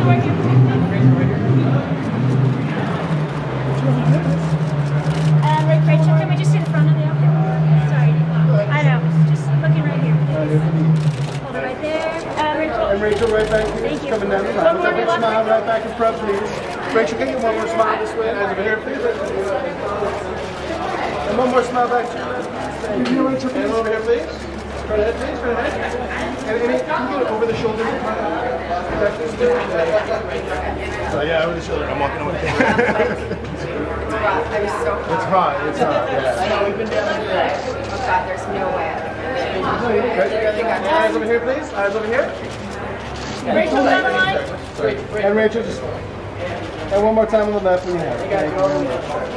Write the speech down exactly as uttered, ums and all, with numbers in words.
Rachel, right here. Rachel, right here. Um, Rachel, can we just see the front of the outfit? Sorry. I know. Just looking right here. Hold it right there. Um, Rachel. And Rachel, right back here. Thank you. Coming down the line. One more, Big one smile more. right back in front, please. Rachel, can you one more smile this way? Eyes over here, please. And one more smile back to you. Thank you, Rachel. And over here, please. Turn ahead, please. Turn ahead. And Amy, can you get over the shoulder? So yeah, over the shoulder. I'm walking away. I'm so hot. It's hot. It's hot. Yeah. I know we've been down here. Oh God, there's no way. Eyes over here, please. Eyes over here. Rachel, down the line. And Rachel, just. And one more time on the left when you have it.